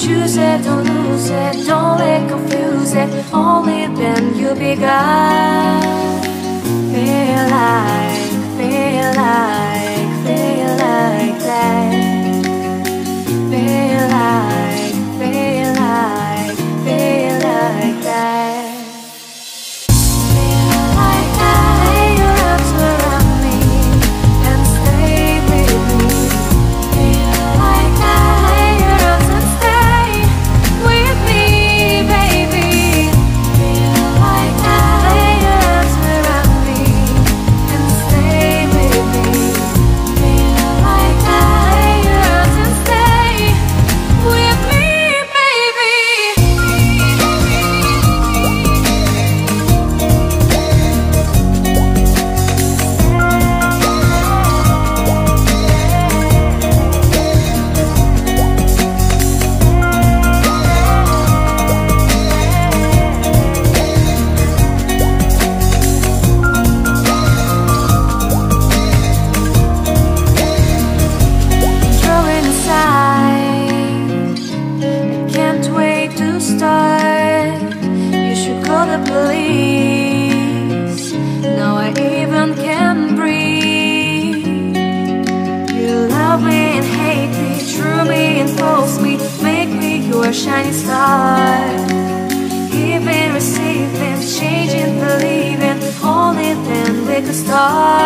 choose it, don't lose it, don't let confuse it. Only then you begun. Feel like, feel like, feel like that. Feel like, feel like, feel like that. Feel like that. Your arms around me and stay with me. Feel like that. Your arms and stay with me, baby. Feel like that. Your arms around me and stay with me. Feel like that. Your arms and stay with me, baby. Drawing aside, I can't wait to start. You should call the police. Now I even can't breathe. You love me and hate me, true me and false me, make me your shining star. Giving, receiving, changing, believing, only then we could start.